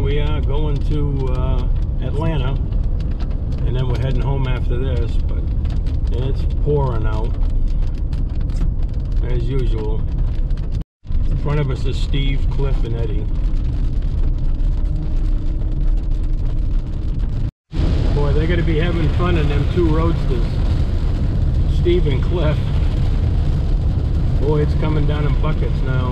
we are going to Atlanta, and then we're heading home after this, but it's pouring out as usual. In front of us is Steve, Cliff, and Eddie. Boy, they're going to be having fun in them two roadsters, Steve and Cliff. Boy, it's coming down in buckets now.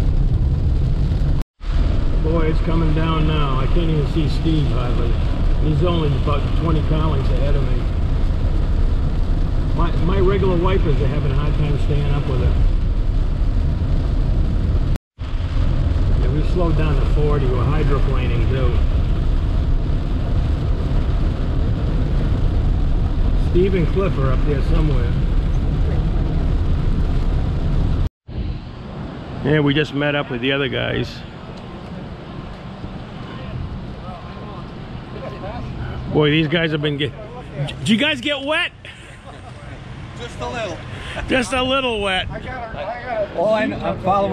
Boy, it's coming down now. I can't even see Steve hardly. He's only about 20 car lengths ahead of me. My regular wipers are having a hard time staying up with it. Yeah, we slowed down to 40. We're hydroplaning too. Steve and Cliff are up there somewhere. Yeah, we just met up with the other guys. Boy, these guys have been Did you guys get wet? Just a little. Just a little wet. I got it. All I'm following.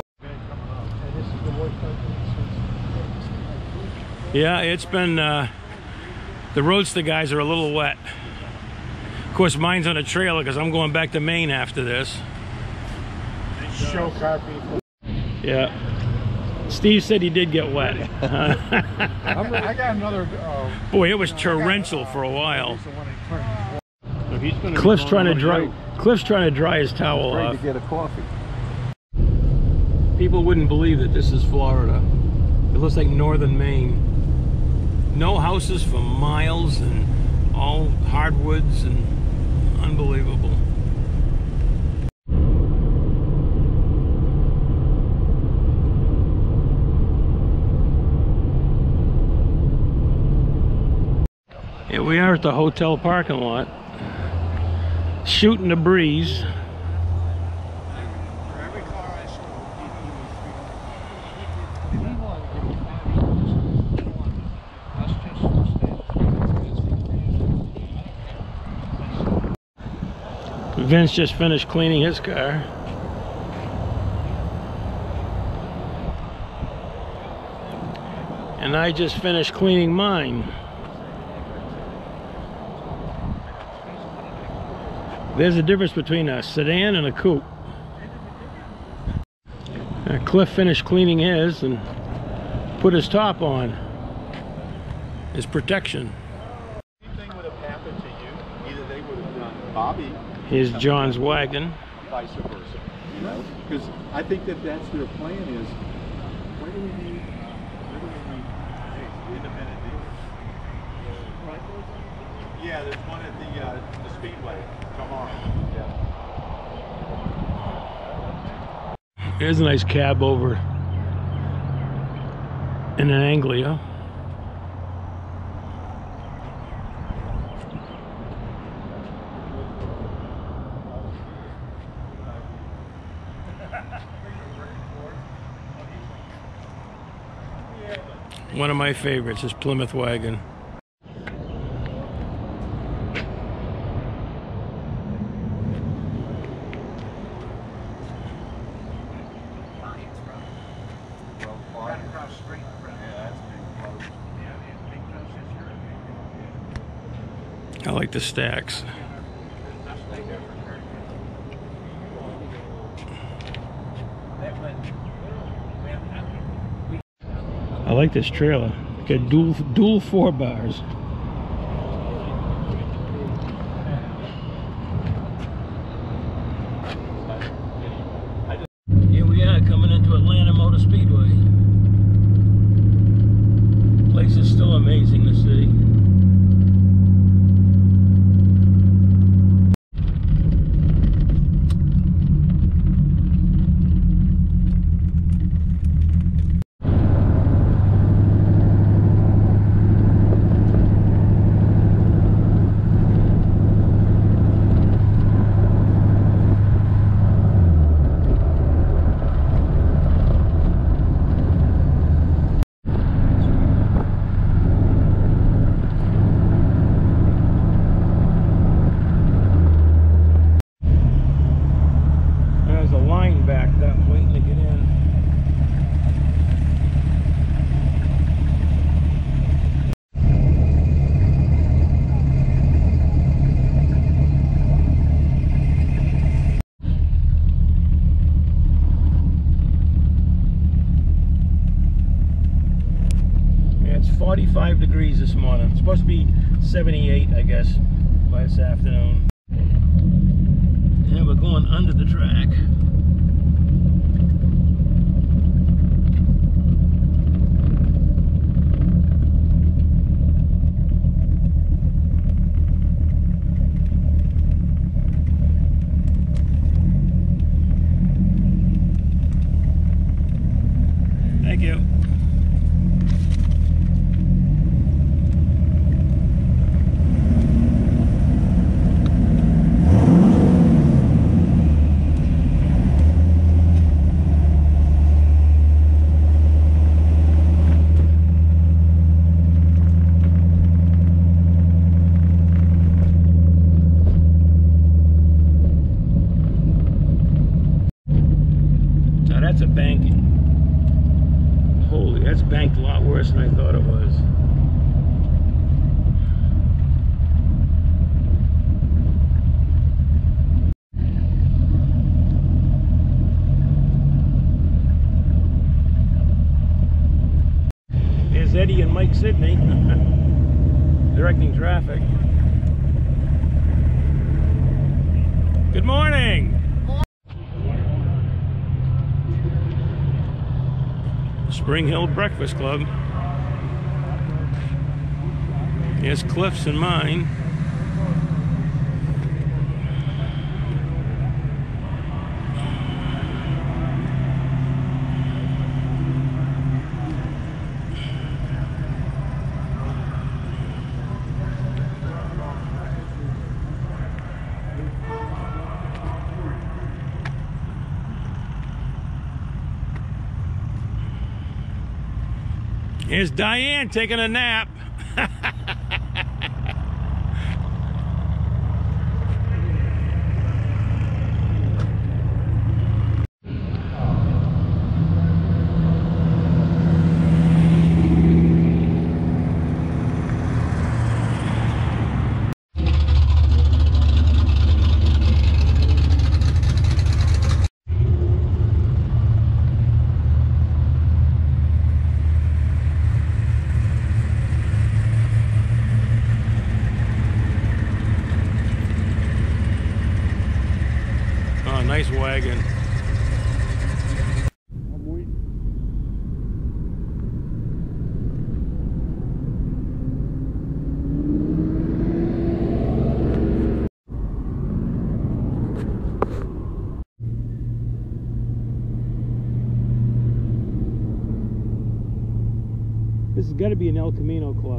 Yeah, it's been, the Roadster guys are a little wet. Of course, mine's on a trailer because I'm going back to Maine after this. Show car people. Yeah. Steve said he did get wet. I got another. Boy, it was torrential for a while. So Cliff's trying to dry. Cliff's trying to dry his towel off. To get a coffee. People wouldn't believe that this is Florida. It looks like northern Maine. No houses for miles and all hardwoods and unbelievable. Here we are at the hotel parking lot, shooting the breeze. Vince just finished cleaning his car. And I just finished cleaning mine. There's a difference between a sedan and a coupe. Cliff finished cleaning his and put his top on. His protection. Anything would have happened to you, either they would have done Bobby. Here's John's wagon. Vice versa. You know? Because I think that that's their plan is, where do we need independent dealers? Right? Yeah, there's one at the Speedway tomorrow. Yeah. Here's a nice cab over in an Anglia. One of my favorites is Plymouth wagon. I like the stacks. I like this trailer. Got dual 4 bars. Here we are coming into Atlanta Motor Speedway. The place is still amazing to see. 75 degrees this morning. It's supposed to be 78, I guess, by this afternoon. And we're going under the track. Thank you. Now that's a banking. Holy, that's banked a lot worse than I thought it was. There's Eddie and Mike Sidney directing traffic. Good morning. Spring Hill Breakfast Club. Here's Cliff's and mine. Here's Diane taking a nap. Nice wagon. This has got to be an El Camino club.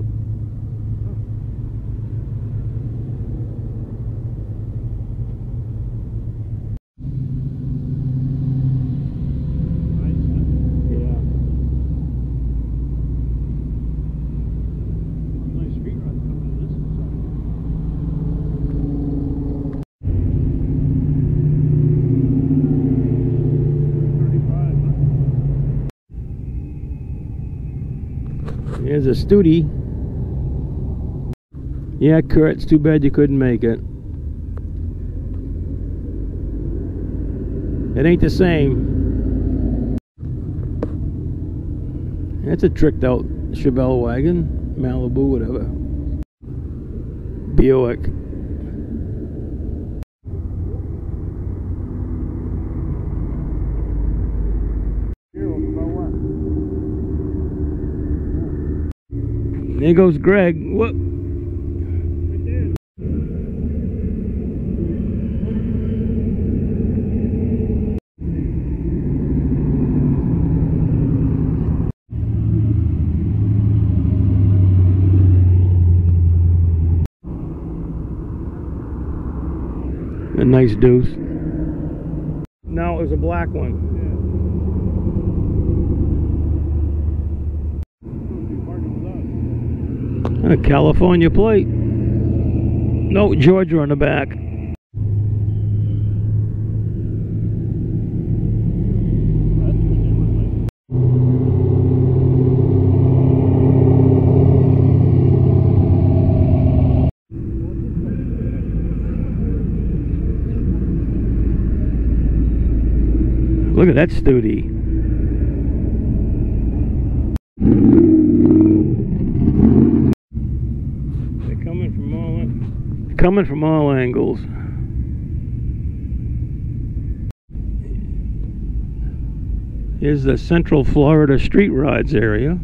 Here's a Studi. Yeah, Kurt, it's too bad you couldn't make it. It ain't the same. That's a tricked out Chevelle wagon. Malibu, whatever. Buick. There goes Greg. Whoop. A nice deuce. No, it was a black one. A California plate. No, Georgia on the back. Look at that Studi. coming from all angles. Here's the Central Florida Street Rides area.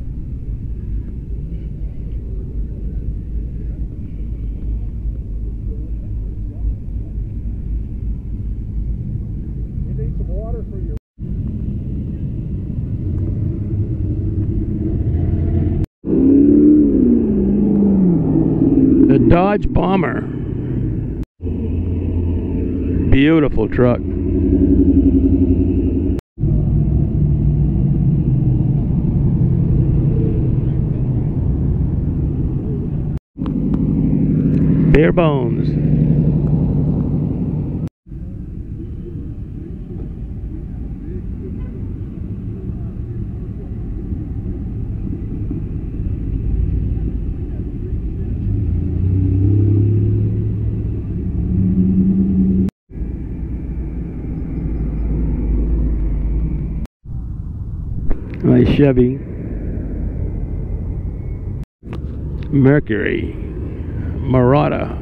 The Dodge Bomber. Beautiful truck. Bare bones. Nice Chevy. Mercury. Murata.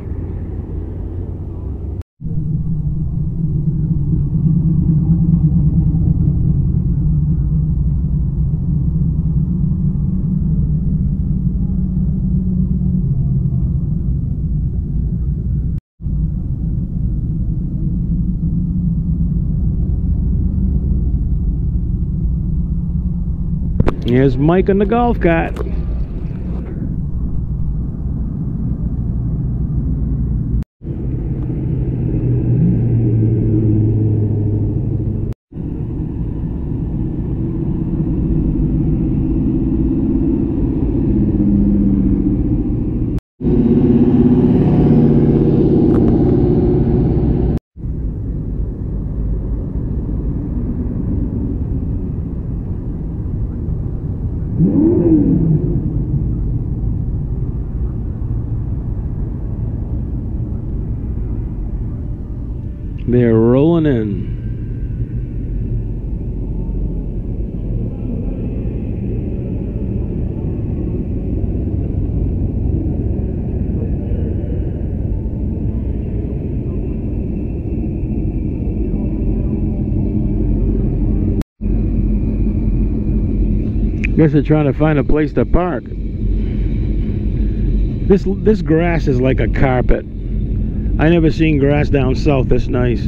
Here's Mike on the golf cart. They're rolling in. Guess they're trying to find a place to park. This grass is like a carpet. I never seen grass down south this nice.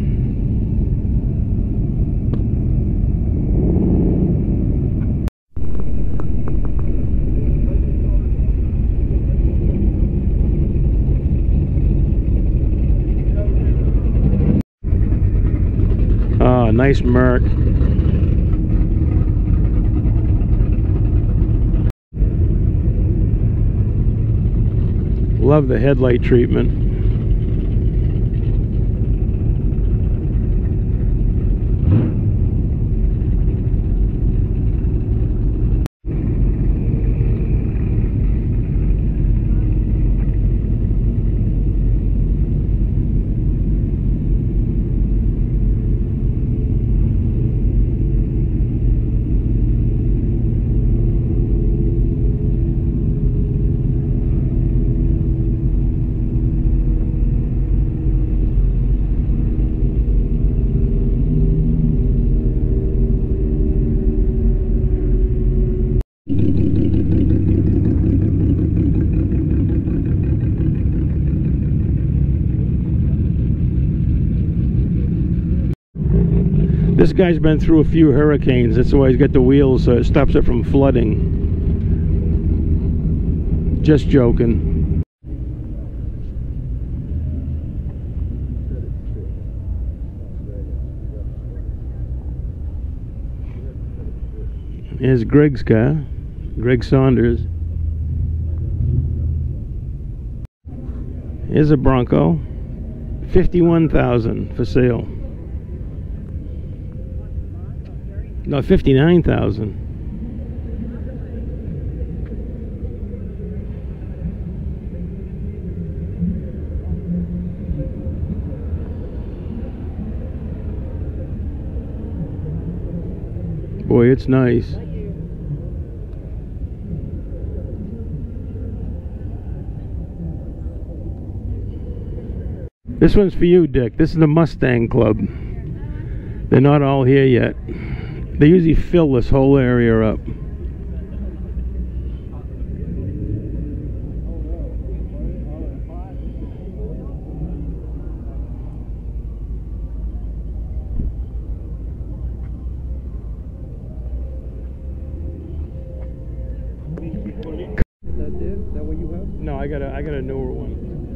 Ah, nice Merc. Love the headlight treatment. This guy's been through a few hurricanes. That's why he's got the wheels so it stops it from flooding. Just joking. Here's Greg's car. Greg Saunders. Here's a Bronco. $51,000 for sale. No, $59,000. Boy, it's nice. This one's for you, Dick. This is the Mustang Club. They're not all here yet. They usually fill this whole area up. Is that what you have? No, I got a newer one.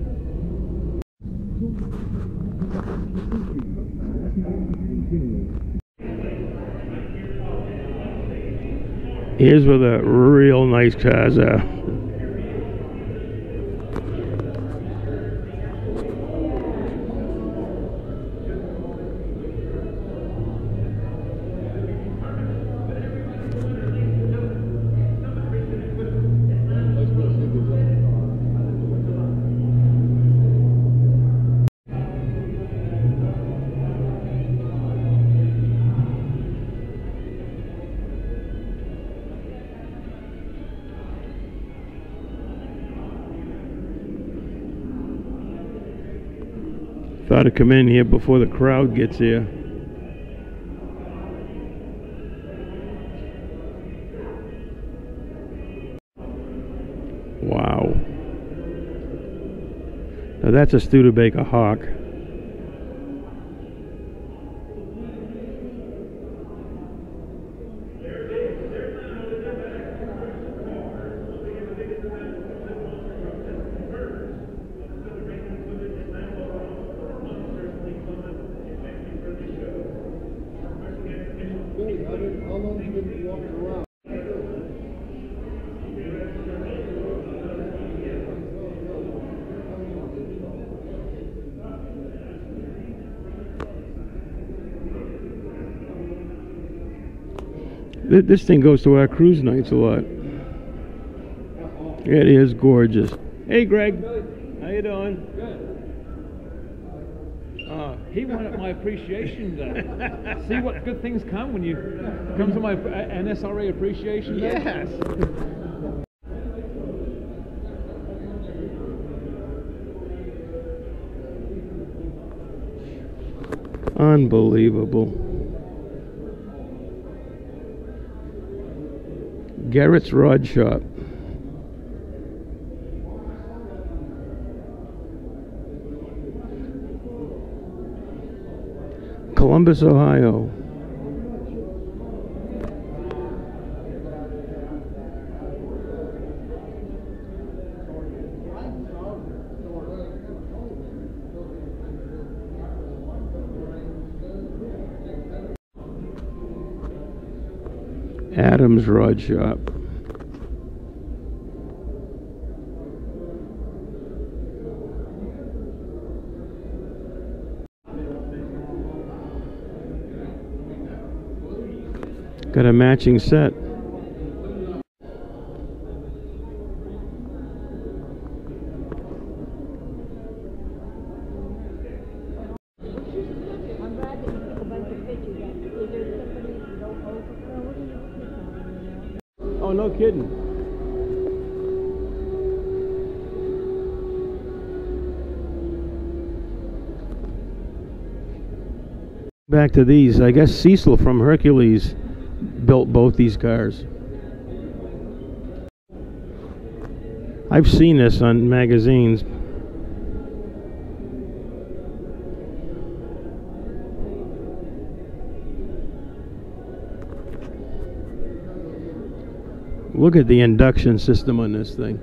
Here's where the real nice cars are. Thought I'd come in here before the crowd gets here. Wow. Now that's a Studebaker Hawk. How long have you been walking around? This thing goes to our cruise nights a lot. It is gorgeous. Hey, Greg. How you doing? Good. He wanted my appreciation day. See what good things come when you come to my NSRA appreciation day? Yes. Unbelievable. Garrett's Rod Shop. Columbus, Ohio. Adams Rod Shop. Got a matching set. Oh, no kidding. Back to these. I guess Cecil from Hercules built both these cars. I've seen this on magazines. Look at the induction system on this thing.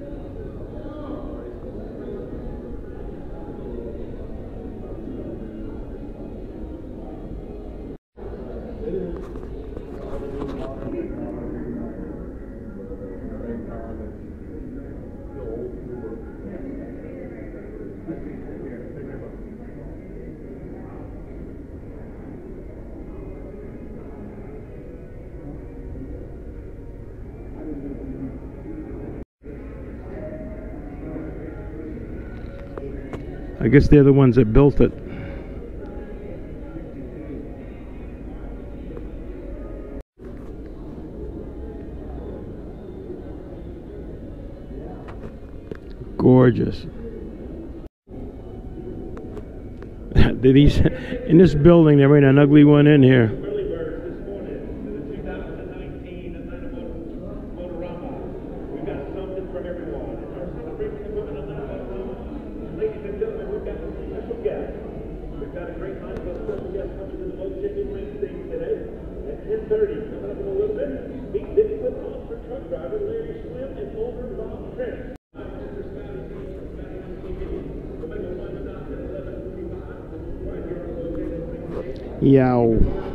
I guess they're the ones that built it. Gorgeous. these in this building. There ain't an ugly one in here. Early birds this morning to the 2019 Atlanta Motorama. We've got something for everyone. It's our Summit Racing Motorama Atlanta Motorama. Ladies and gentlemen, we've got some special guests. We've got a great lineup of special guests coming to the Motor Chevy ring stage today at 10:30. Coming up in a little bit, meet Big Foot Monster truck driver Larry Slim and older Bob Trent. Yow.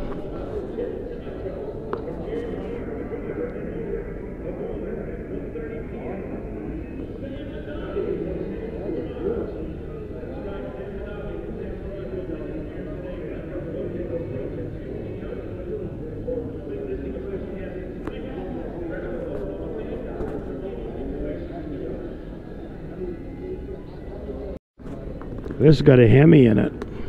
This has got a Hemi in it.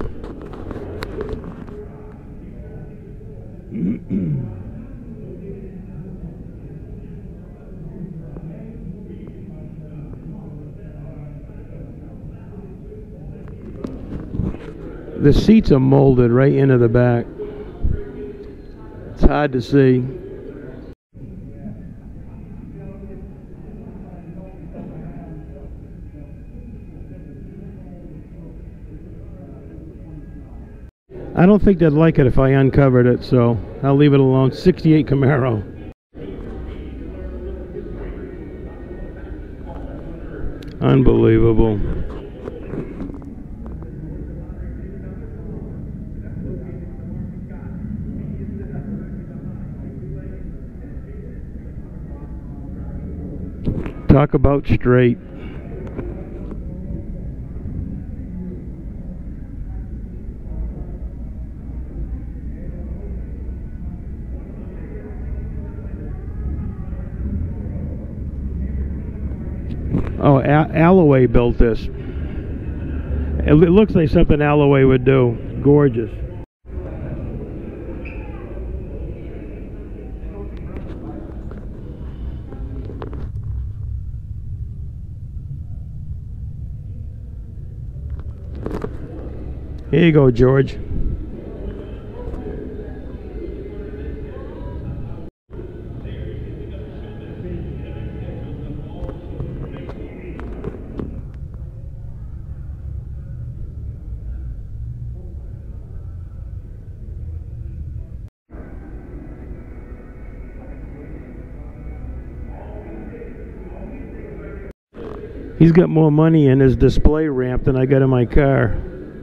The seats are molded right into the back. It's hard to see. I don't think they'd like it if I uncovered it, so I'll leave it alone. 68 Camaro. Unbelievable. Talk about straight. Oh, Alloway built this. It looks like something Alloway would do. Gorgeous. Here you go, George. He's got more money in his display ramp than I got in my car.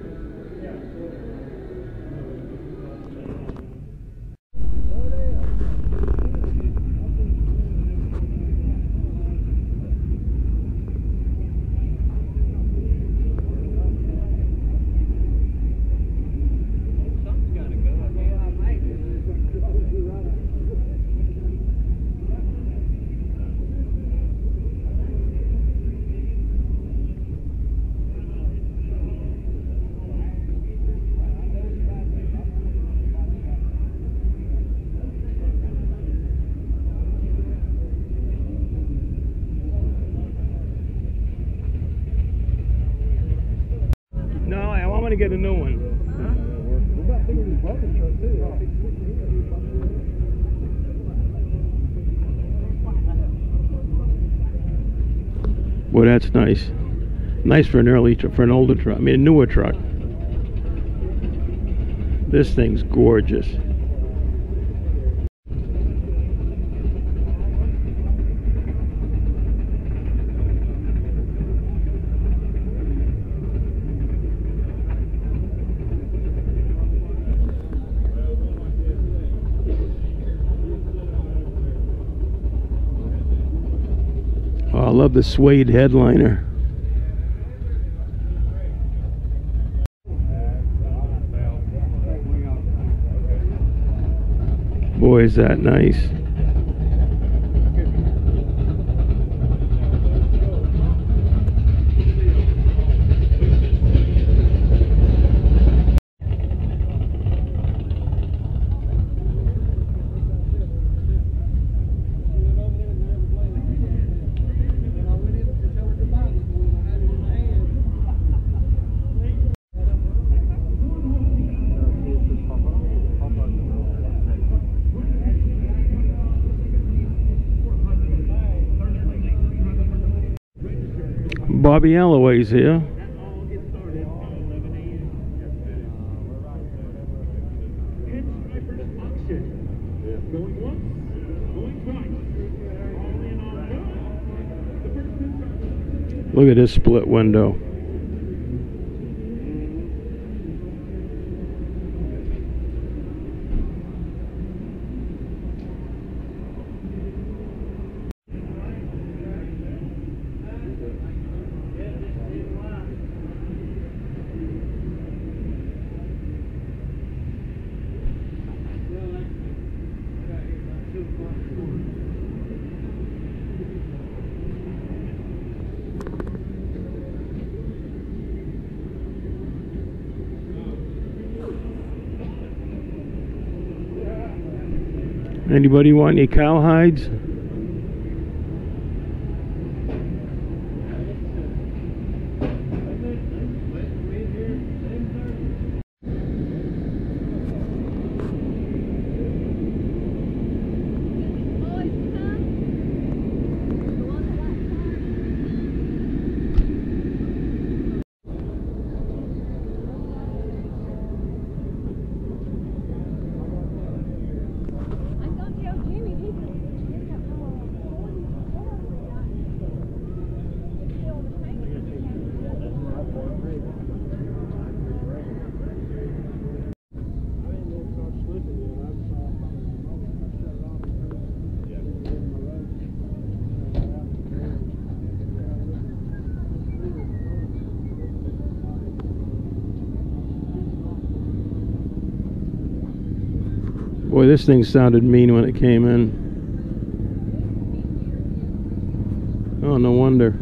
To get a new one. Well, that's nice. Nice for an older truck. I mean, a newer truck. This thing's gorgeous. I love the suede headliner. Boy, is that nice. Bobby Alloway's here. That all gets started at 11 a.m. Pinstriper's auction. Going once, going twice. All in on go. The first pinstriper. Look at this split window. Anybody want any cowhides? Boy, this thing sounded mean when it came in. Oh, no wonder.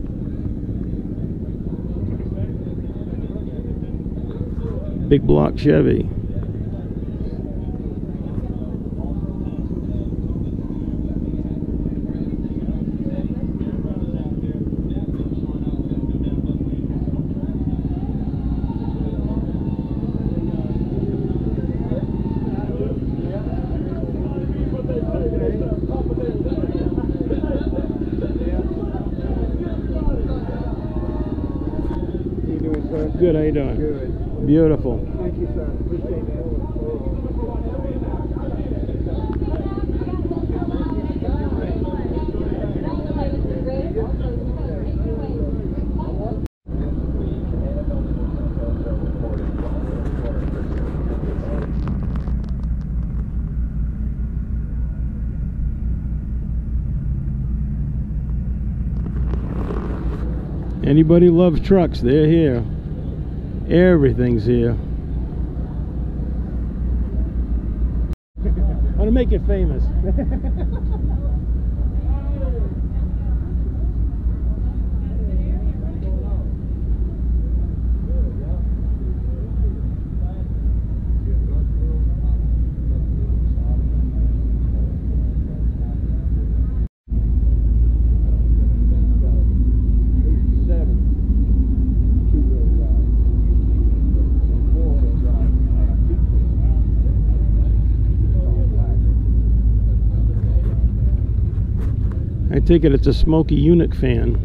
Big block Chevy. Good, how you doing? Good. Beautiful. Thank you, sir. Appreciate that. Anybody loves trucks, they're here. Everything's here. I want to make it famous. I take it it's a Smokey Unique fan.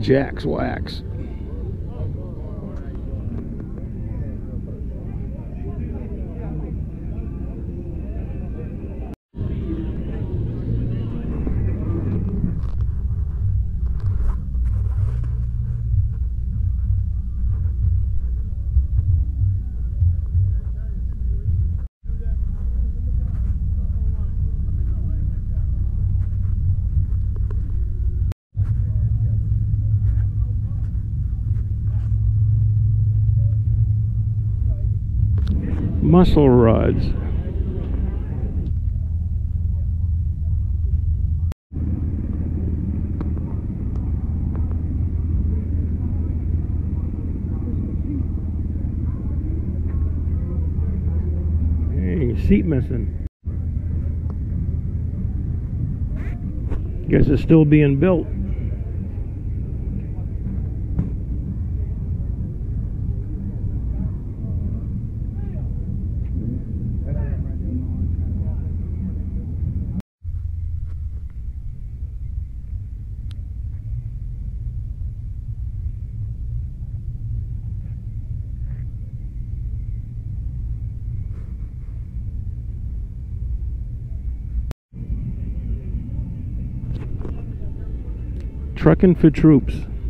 Jack's Wax. Muscle rods. Hey, seat missing. Guess it's still being built. Trucking for troops.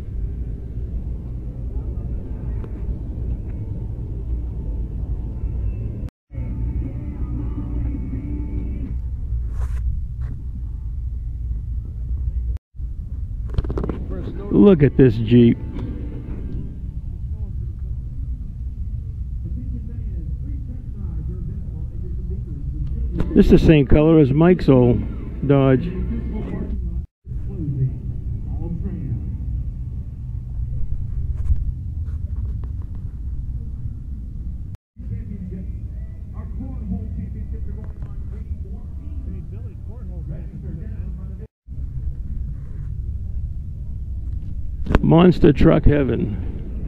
Look at this Jeep. This is the same color as Mike's old Dodge. Monster truck heaven.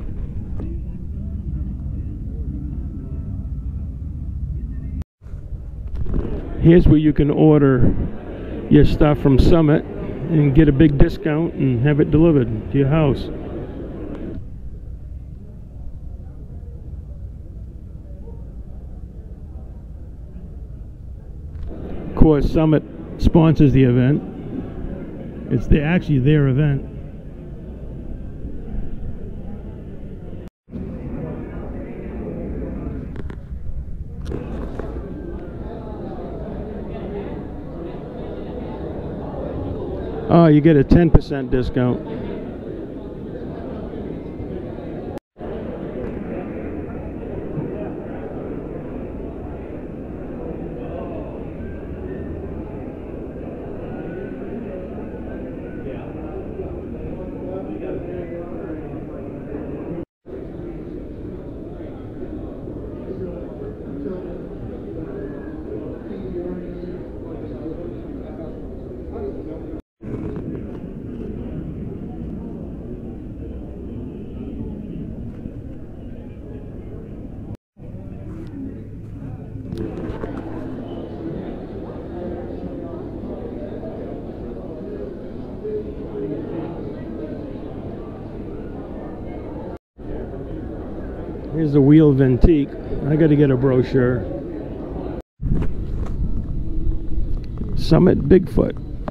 Here's where you can order your stuff from Summit and get a big discount and have it delivered to your house. Of course, Summit sponsors the event. It's actually their event. Oh, you get a 10% discount. Here's the wheel Ventique. I got to get a brochure. Summit Bigfoot.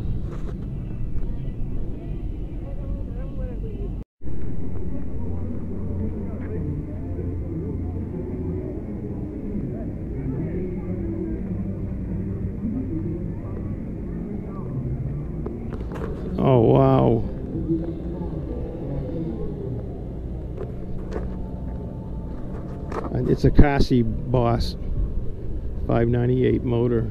Oh, wow. It's a Kasi Boss 598 motor.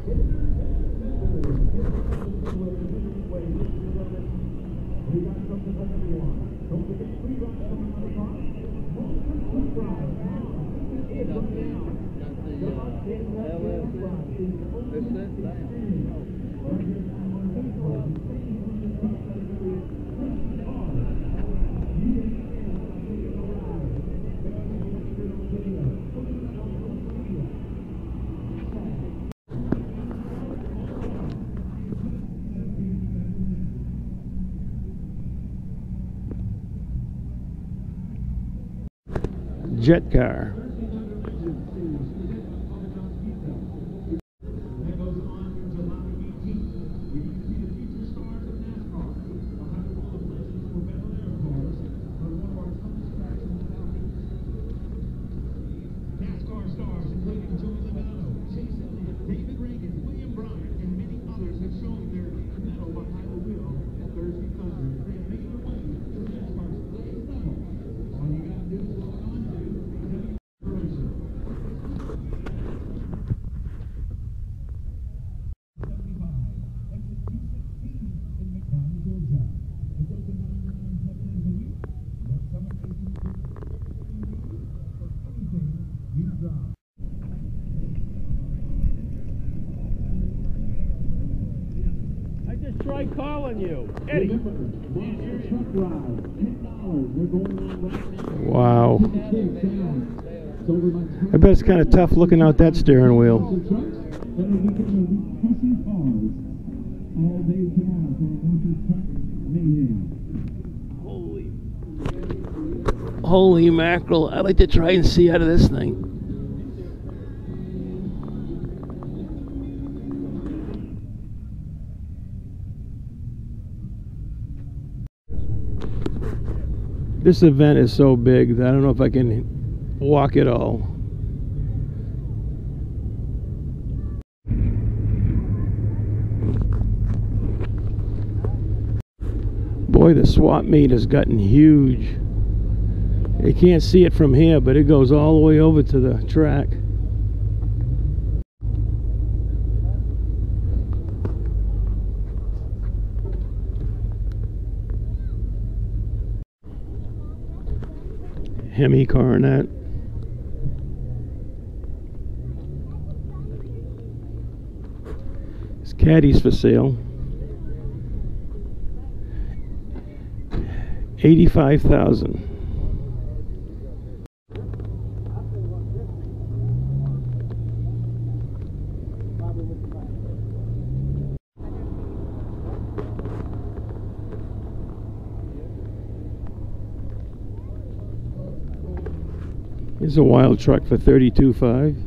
jet car. I just tried calling you, Eddie. Wow. I bet it's kind of tough looking out that steering wheel. Holy mackerel. I'd like to try and see out of this thing. This event is so big that I don't know if I can walk it all. Boy, the swap meet has gotten huge. You can't see it from here, but it goes all the way over to the track. Hemi Coronet. This caddy's for sale. $85,000. Here's a wild truck for $32,500.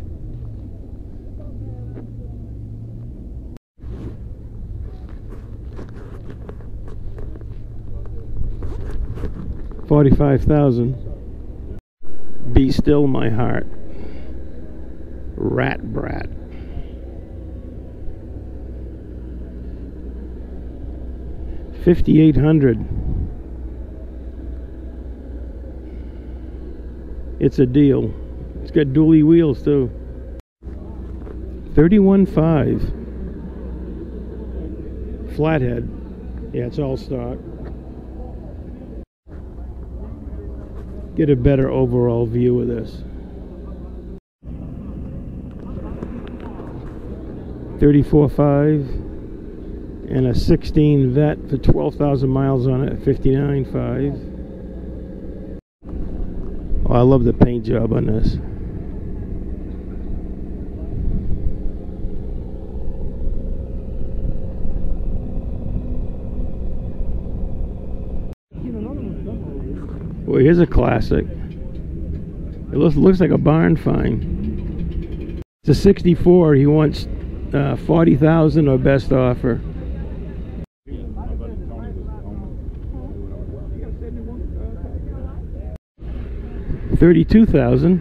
$45,000. Be Still My Heart. Rat Brat. $5,800. It's a deal. It's got dually wheels too. $31,500. Flathead. Yeah, it's all stock. Get a better overall view of this. $34,500. And a 16 Vet for 12,000 miles on it at $59,500. Oh, I love the paint job on this. Well, here's a classic. It looks like a barn find. It's a 64. He wants $40,000 or best offer. $32,000.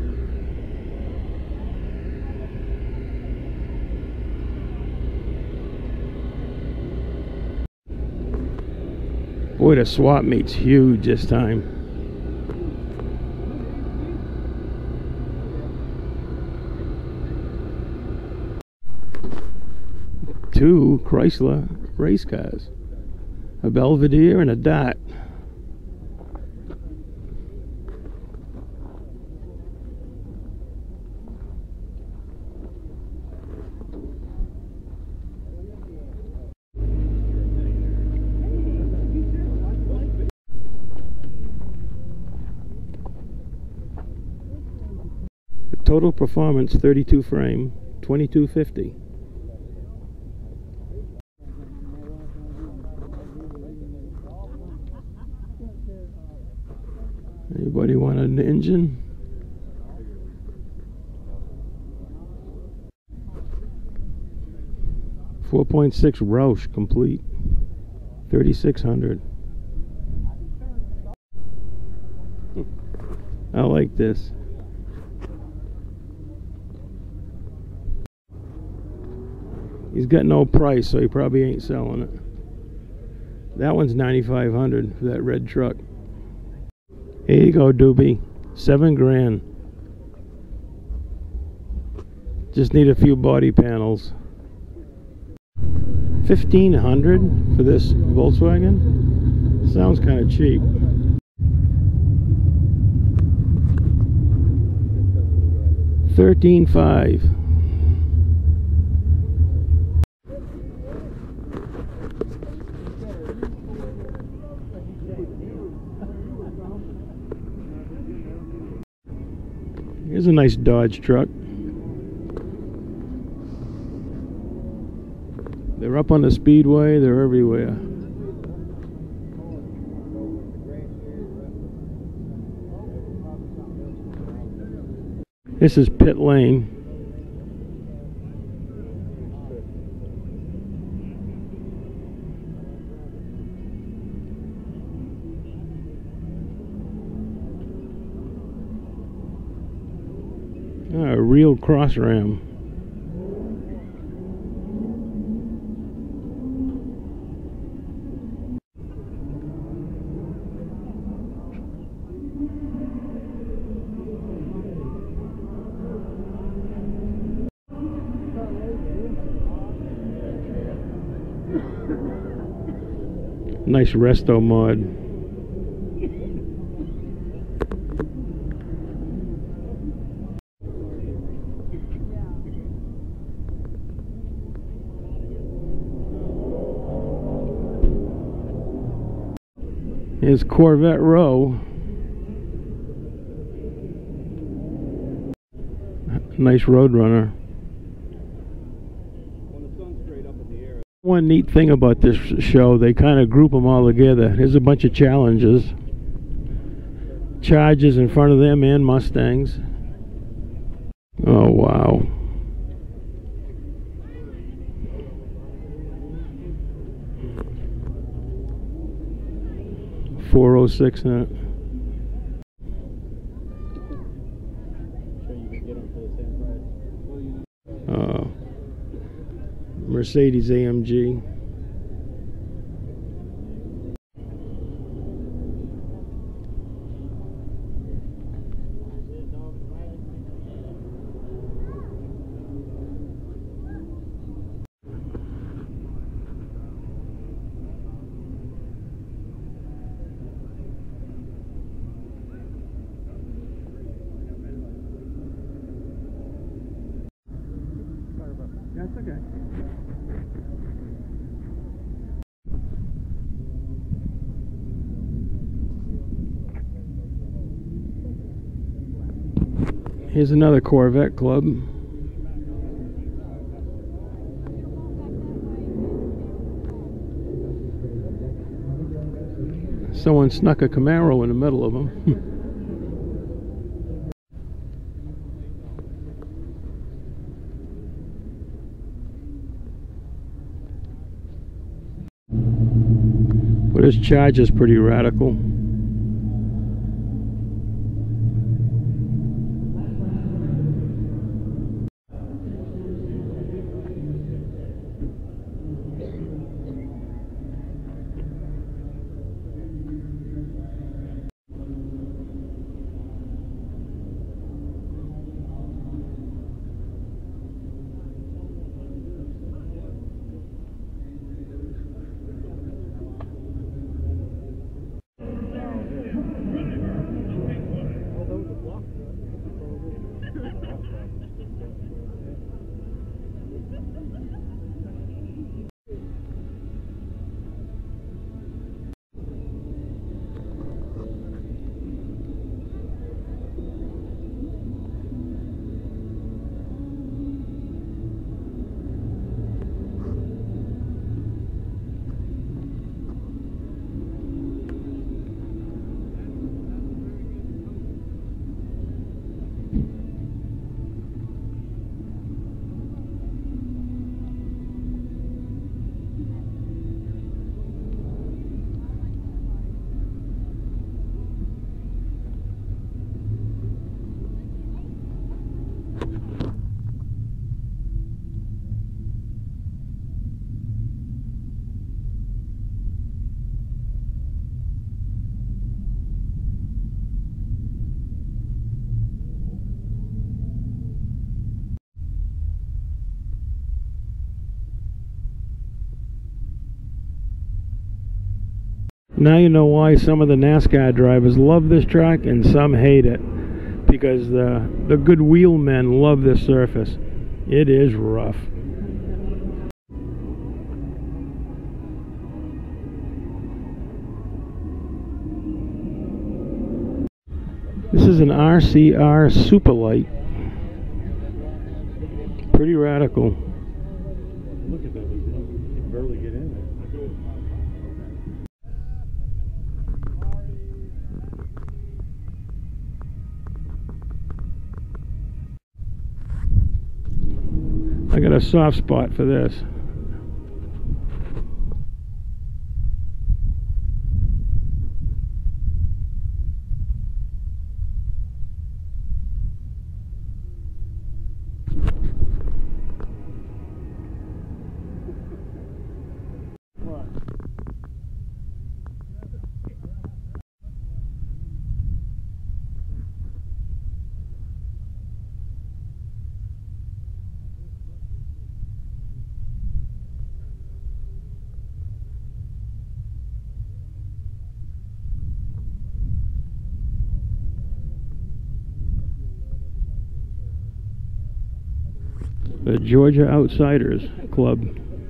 Boy, the swap meet's huge this time. Two Chrysler race cars, a Belvedere and a Dart. Total performance 32 frame, $22,50. Anybody want an engine? 4.6 Roush complete. 3,600. I like this. He's got no price, so he probably ain't selling it. That one's 9,500 for that red truck. Here you go, Doobie. 7 grand. Just need a few body panels. 1,500 for this Volkswagen? Sounds kind of cheap. $13,500. Here's a nice Dodge truck. They're up on the Speedway, they're everywhere. This is pit lane. A real cross ram. Nice resto mod. Here's Corvette Row. Nice Roadrunner. One neat thing about this show, they kind of group them all together. There's a bunch of challenges. Chargers in front of them and Mustangs. Oh, wow. $406 in it. Mercedes AMG. That's okay. Here's another Corvette club. Someone snuck a Camaro in the middle of them. But this charge is pretty radical. Now you know why some of the NASCAR drivers love this track and some hate it. Because the good wheelmen love this surface. It is rough. This is an RCR Superlight. Pretty radical. Look at that. You can barely get in there. I got a soft spot for this. The Georgia Outsiders Club.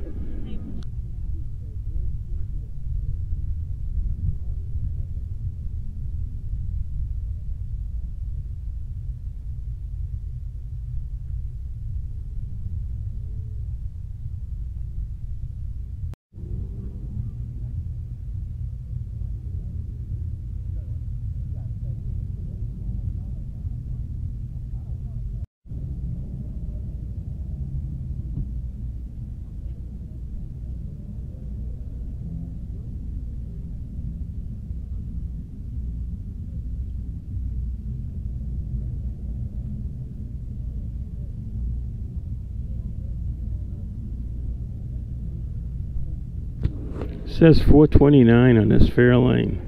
It says 429 on this fair lane.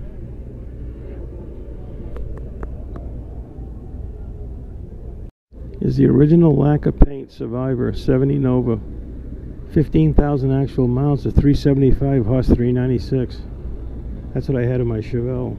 Is the original lack of paint Survivor 70 Nova, 15,000 actual miles to 375 horse 396. That's what I had in my Chevelle.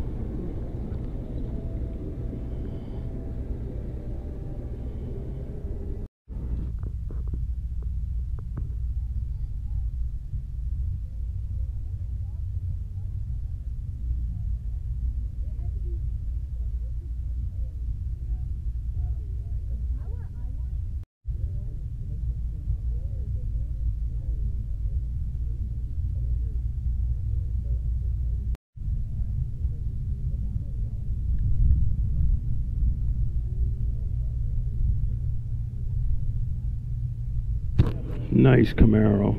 Nice Camaro.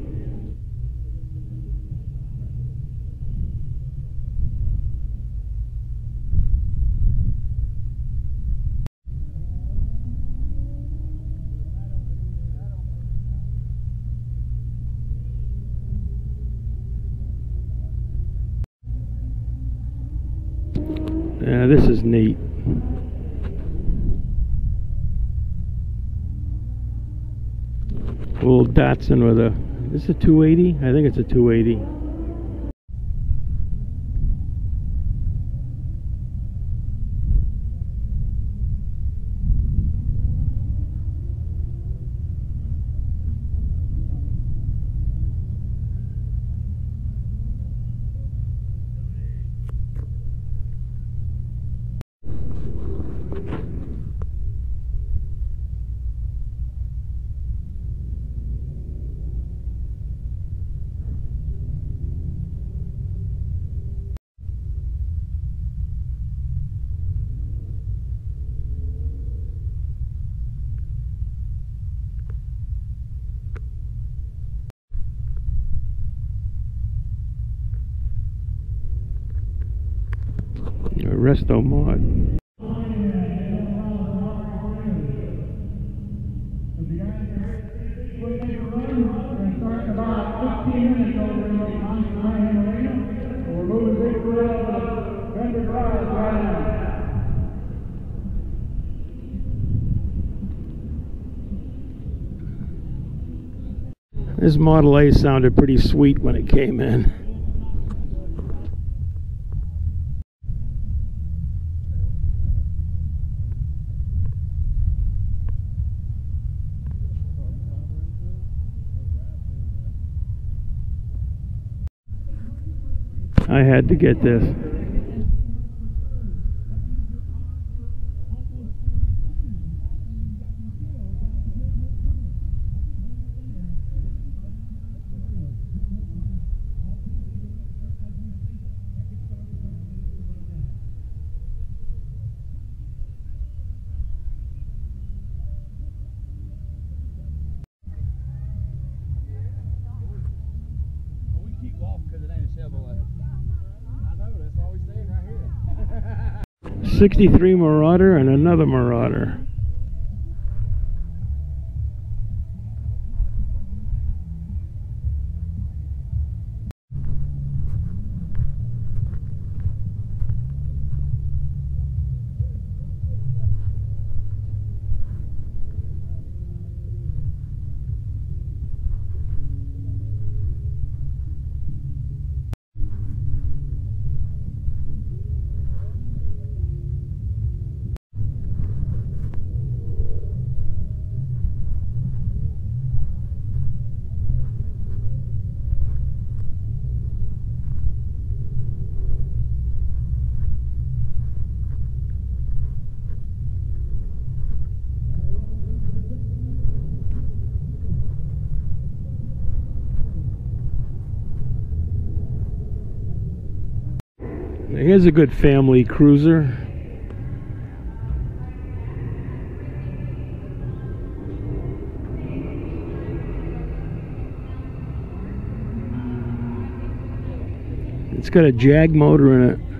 Yeah, this is neat. A little Datsun with a, is this a 280? I think it's a 280. Resto mod. This Model A sounded pretty sweet when it came in. I had to get this. We keep walking because it ain't a Chevrolet. I know, that's why we staying right here. 63 Marauder and another Marauder. Here's a good family cruiser. It's got a Jag motor in it.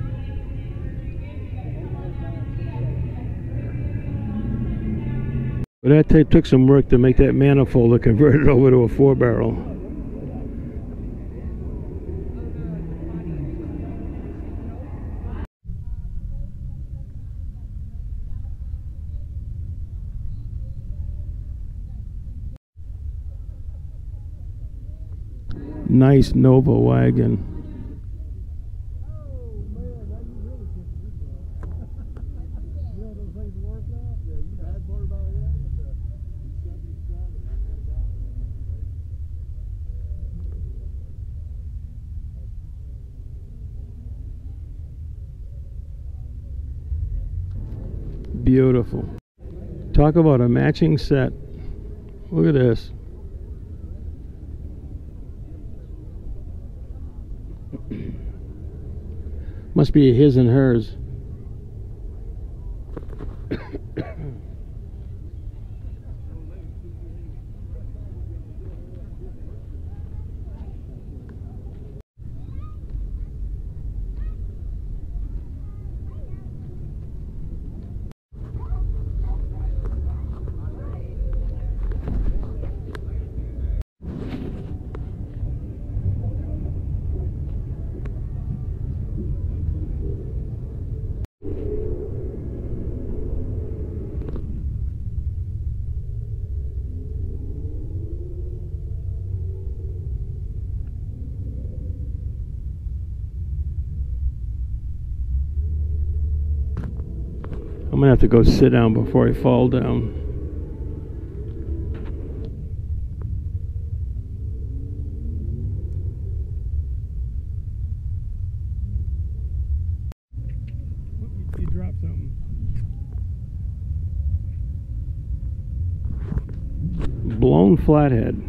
But that took some work to make that manifold to convert it over to a 4-barrel. Nice Nova wagon. Beautiful. Talk about a matching set. Look at this. Must be his and hers. I'm gonna have to go sit down before I fall down. You dropped something. Blown flathead.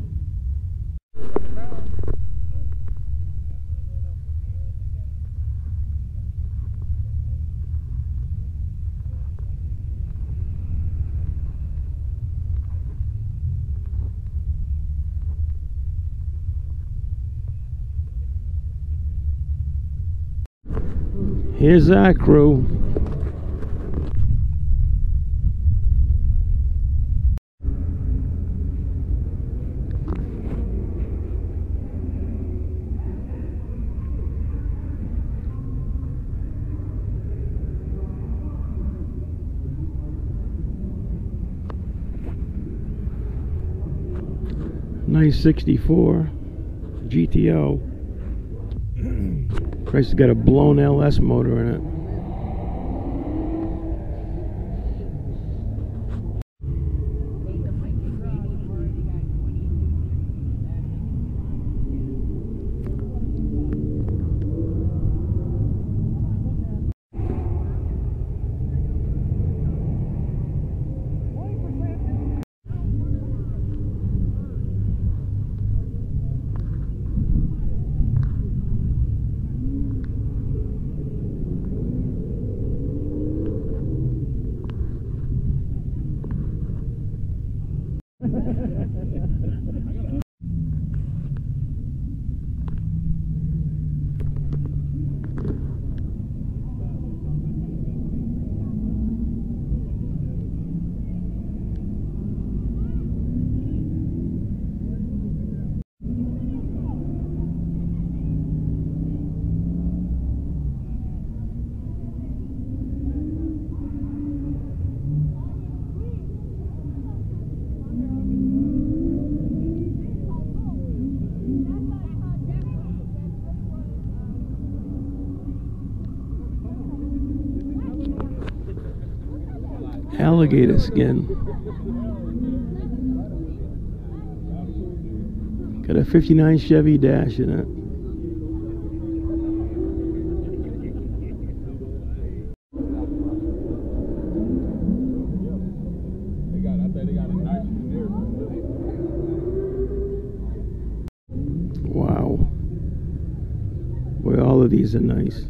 Here's our crew. Nice 64 GTO. Christ, it's got a blown LS motor in it. alligator skin. Got a 59 Chevy dash in it. Wow. Boy, all of these are nice.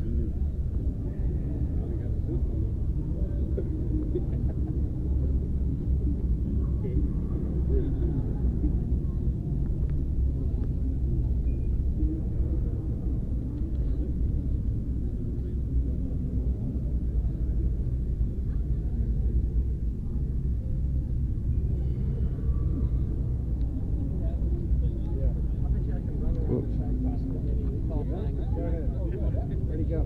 Where'd he go?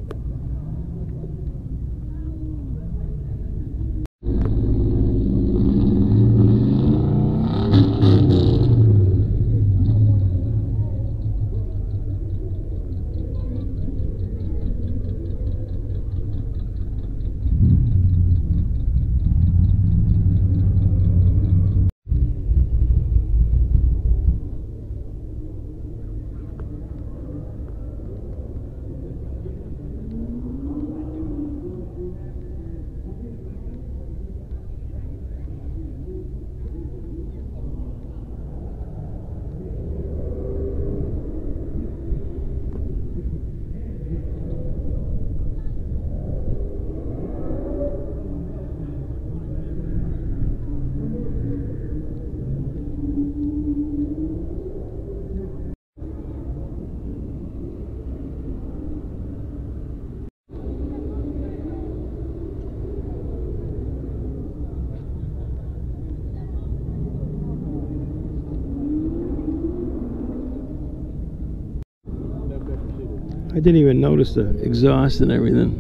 I didn't even notice the exhaust and everything.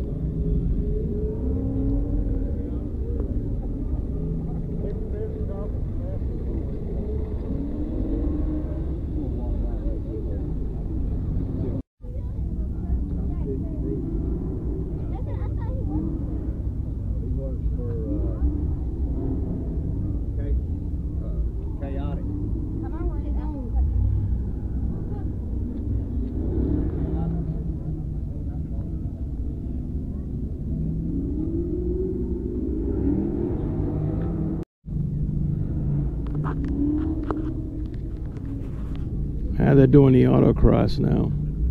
They're doing the autocross now.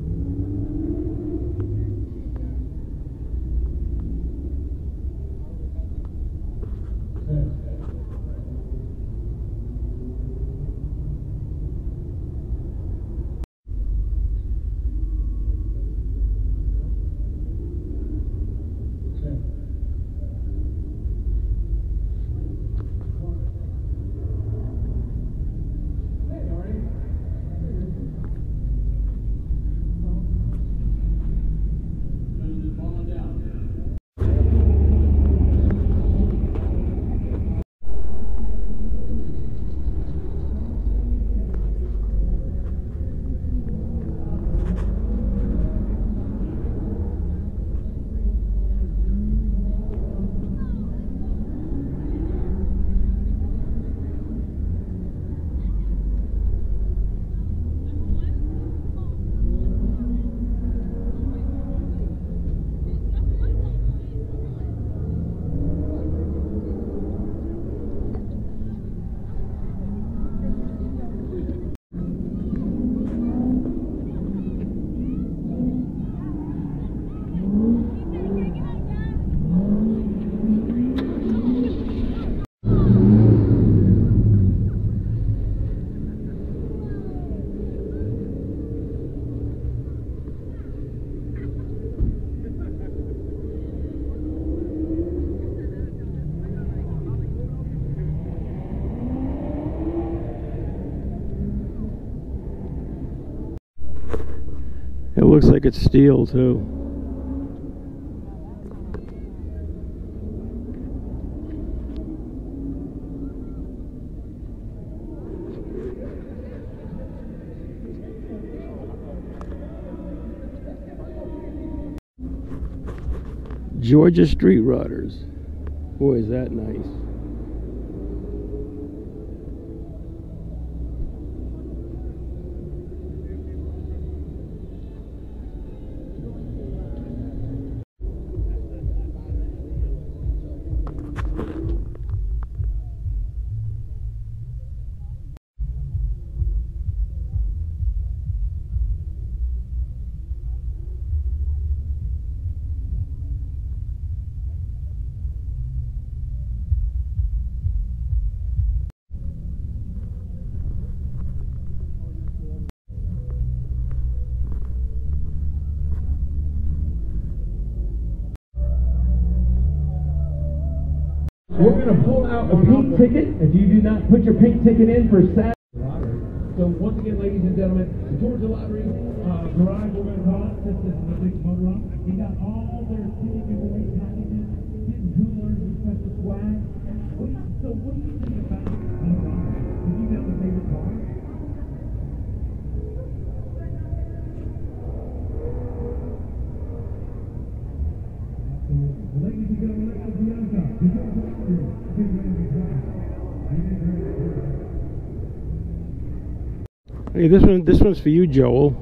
It looks like it's steel too. Georgia Street Rodders. Boy, is that nice. We're going to pull out a pink ticket if you do not put your pink ticket in for Saturday. So once again, ladies and gentlemen, the Georgia Lottery Garage, we're going to call it, since this is a big Motorama. We got all their ticket giveaway packages, hidden coolers, and special swag. So what do you think about Motorama? Did you have a favorite car? Ladies and gentlemen, let's go beyond that. Hey, this one's for you, Joel.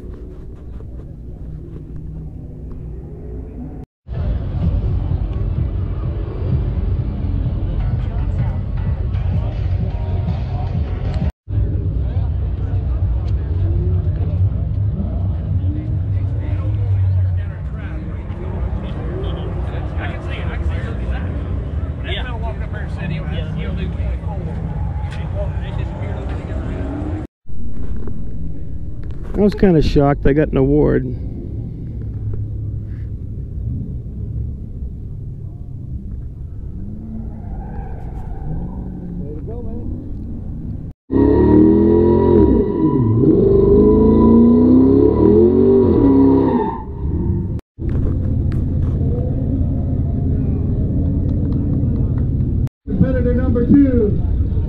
I was kind of shocked I got an award. Competitor number 2.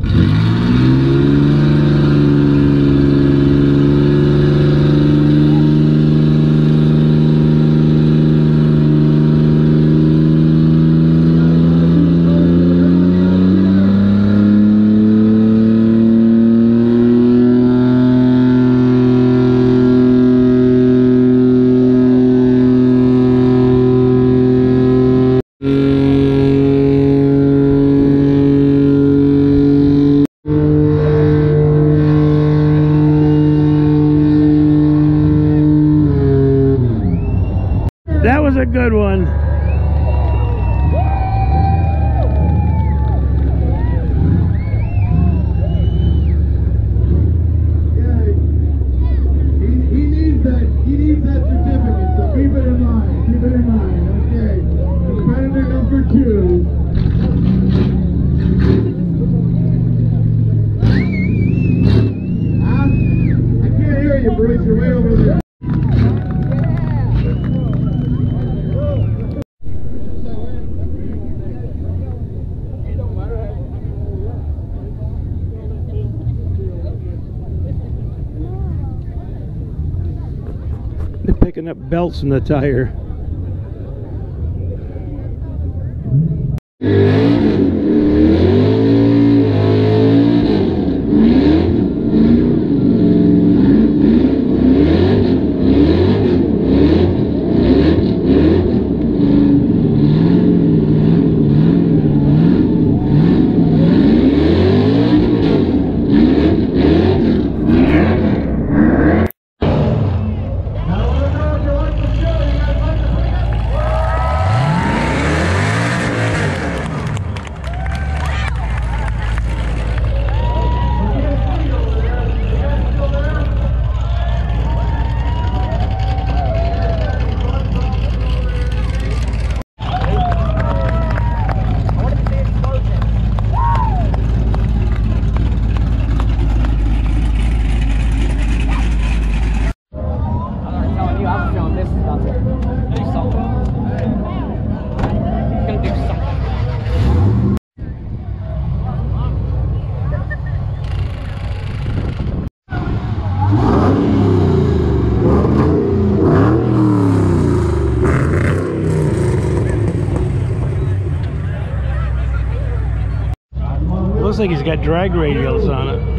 That was a good one. Yeah, he needs that certificate, so keep it in mind, okay. Competitor number 2. I can't hear you, Bruce, you're way over there. They're picking up belts from the tire. Now, if you like the show, you guys like the like he's got drag radials on it.